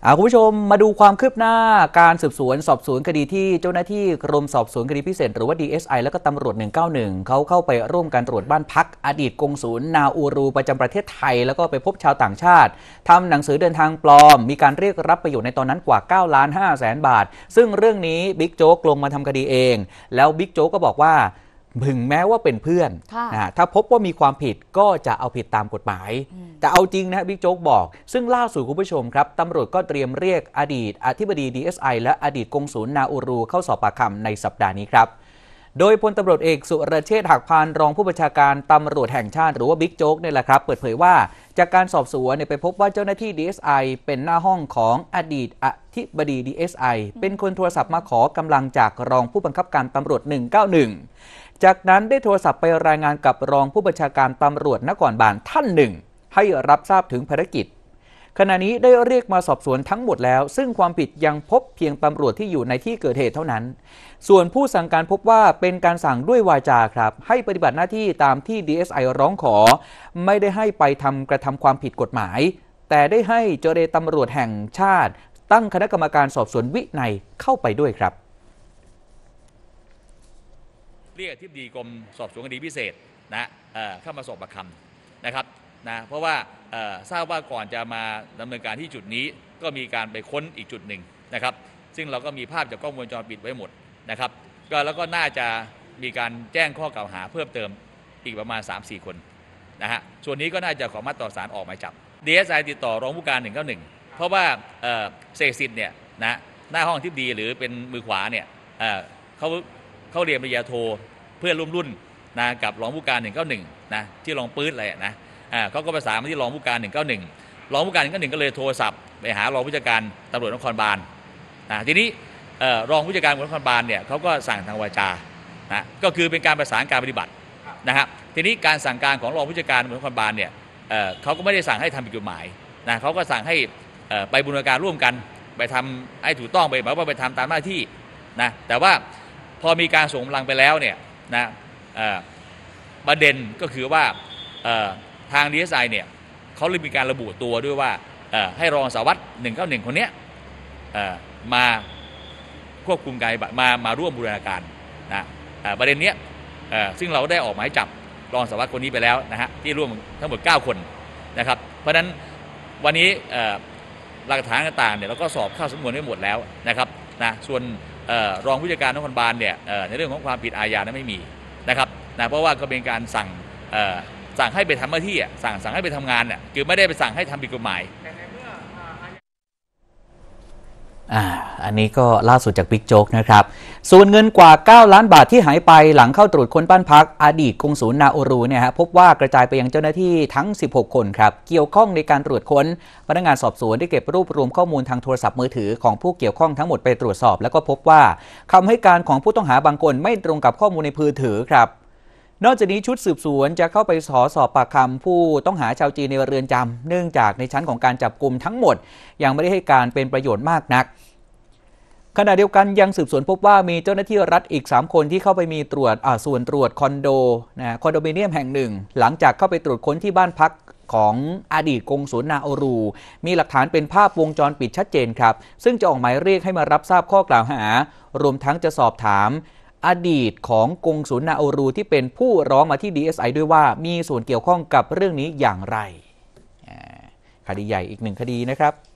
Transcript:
คุณผู้ชมมาดูความคืบหน้าการสืบสวนสอบสวนคดีที่เจ้าหน้าที่กรมสอบสวนคดีพิเศษหรือว่า DSI แล้วก็ตำรวจ191เขาเข้าไปร่วมการตรวจบ้านพักอดีตกงสุลนาอูรูประจำประเทศไทยแล้วก็ไปพบชาวต่างชาติทำหนังสือเดินทางปลอมมีการเรียกรับประโยชน์ในตอนนั้นกว่า9,500,000 บาทซึ่งเรื่องนี้บิ๊กโจ๊กลงมาทำคดีเองแล้วบิ๊กโจ๊กก็บอกว่าถึงแม้ว่าเป็นเพื่อนถ้าพบว่ามีความผิดก็จะเอาผิดตามกฎหมายแต่เอาจริงนะบิ๊กโจ๊กบอกซึ่งล่าสุดคุณผู้ชมครับตำรวจก็เตรียมเรียกอดีตอธิบดี DSI และอดีตกงสุลนาอูรูเข้าสอบปากคำในสัปดาห์นี้ครับโดยพลตำรวจเอกสุรเชษฐ์หักพานรองผู้บัญชาการตำรวจแห่งชาติหรือว่าบิ๊กโจ๊กเนี่ยแหละครับเปิดเผยว่าจากการสอบสวนไปพบว่าเจ้าหน้าที่ DSI เป็นหน้าห้องของอดีตอธิบดี DSI เป็นคนโทรศัพท์มาขอกำลังจากรองผู้บังคับการตำรวจ191จากนั้นได้โทรศัพท์ไปรายงานกับรองผู้บัญชาการตำรวจนครบาลท่านหนึ่งให้รับทราบถึงภารกิจขณะนี้ได้เรียกมาสอบสวนทั้งหมดแล้วซึ่งความผิดยังพบเพียงตำรวจที่อยู่ในที่เกิดเหตุเท่านั้นส่วนผู้สั่งการพบว่าเป็นการสั่งด้วยวาจาครับให้ปฏิบัติหน้าที่ตามที่ DSI ร้องขอไม่ได้ให้ไปกระทำความผิดกฎหมายแต่ได้ให้เจรตำรวจแห่งชาติตั้งคณะกรรมการสอบสวนวินัยเข้าไปด้วยครับเรียกอธิบดีกรมสอบสวนคดีพิเศษเข้ามาสอบปากคำนะครับเพราะว่าทราบว่าก่อนจะมาดำเนินการที่จุดนี้ก็มีการไปค้นอีกจุดหนึ่งนะครับซึ่งเราก็มีภาพจากกล้องวงจรปิดไว้หมดนะครับแล้วก็น่าจะมีการแจ้งข้อกล่าวหาเพิ่มเติมอีกประมาณ 3-4 คนส่วนนี้ก็น่าจะขออนุมัติต่อศาลออกหมายจับ DSI ติดต่อรองผู้การ191เพราะว่าเสกสิทธิ์เนี่ยหน้าห้องอธิบดีหรือเป็นมือขวาเนี่ยเขาเรียนปริญญาโทเพื่อนร่วมรุ่นกับรองผู้การ191ที่รองปื๊ดอะไรเขาก็ประสานมาที่รองผู้การ191รองผู้การ191ก็เลยโทรศัพท์ไปหารองผู้จัดการตำรวจนครบาลทีนี้รองผู้จัดการตำรวจนครบาลเนี่ยเขาก็สั่งทางวาจาก็คือเป็นการประสานการปฏิบัติทีนี้การสั่งการของรองผู้จัดการตำรวจนครบาลเนี่ยเขาก็ไม่ได้สั่งให้ทำผิดกฎหมายเขาก็สั่งให้ไปบูรณาการร่วมกันไปทำให้ถูกต้องไปหมายว่าไปทำตามหน้าที่แต่ว่าพอมีการส่งกำลังไปแล้วเนี่ยประเด็นก็คือว่าทาง DSI เนี่ยเขาเลยมีการระบุตัวด้วยว่าให้รองสารวัตร191คนนี้มาควบคุมการมาร่วมบูรณาการประเด็นนี้ซึ่งเราได้ออกหมายจับรองสารวัตรคนนี้ไปแล้วที่ร่วมทั้งหมด9คนนะครับเพราะฉะนั้นวันนี้หลักฐานต่างๆเนี่ยเราก็สอบเข้าสำนวนไว้หมดแล้วนะครับส่วนรองผู้จัดการนครบาลเนี่ยในเรื่องของความผิดอาญานั้นไม่มีนะครับเพราะว่าก็เป็นการสั่งให้ไปทำหน้าที่สั่งให้ไปทำงานคือไม่ได้ไปสั่งให้ทำผิดกฎหมายอันนี้ก็ล่าสุดจากบิ๊กโจ๊กนะครับส่วนเงินกว่า9 ล้านบาทที่หายไปหลังเข้าตรวจค้นบ้านพักอดีตกงสุลนาอูรูเนี่ยพบว่ากระจายไปยังเจ้าหน้าที่ทั้ง16คนครับเกี่ยวข้องในการตรวจค้นพนักงานสอบสวนได้เก็บรวบรวมข้อมูลทางโทรศัพท์มือถือของผู้เกี่ยวข้องทั้งหมดไปตรวจสอบแล้วก็พบว่าคำให้การของผู้ต้องหาบางคนไม่ตรงกับข้อมูลในมือถือครับนอกจากนี้ชุดสืบสวนจะเข้าไปสอบปากคำผู้ต้องหาชาวจีนในเรือนจำเนื่องจากในชั้นของการจับกุมทั้งหมดยังไม่ได้ให้การเป็นประโยชน์มากนักขณะเดียวกันยังสืบสวนพบว่ามีเจ้าหน้าที่รัฐอีก3คนที่เข้าไปมีตรวจส่วนตรวจคอนโดมิเนียมแห่งหนึ่งหลังจากเข้าไปตรวจค้นที่บ้านพักของอดีตกงสุลนาอูรูมีหลักฐานเป็นภาพวงจรปิดชัดเจนครับซึ่งจะออกหมายเรียกให้มารับทราบข้อกล่าวหารวมทั้งจะสอบถามอดีตของกงสุลนาอูรูที่เป็นผู้ร้องมาที่ DSI ด้วยว่ามีส่วนเกี่ยวข้องกับเรื่องนี้อย่างไรคดีใหญ่อีก1 คดีนะครับ